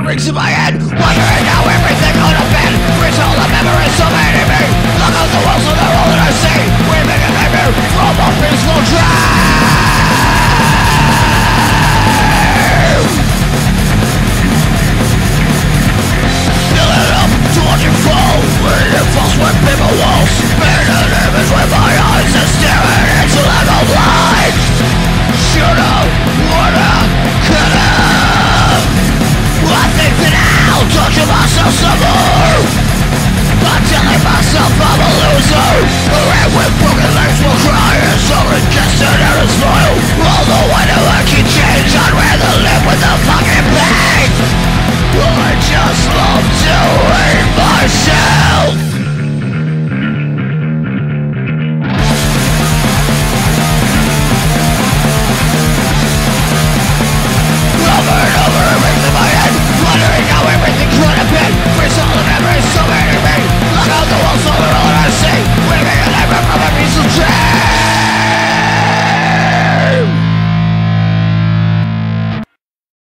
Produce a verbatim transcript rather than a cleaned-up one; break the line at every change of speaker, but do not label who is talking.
rings in my head, wondering how everything could have been. Recall the memories of enemy. Look out the walls of the world that I see. Weaving a nightmare from a peaceful dream.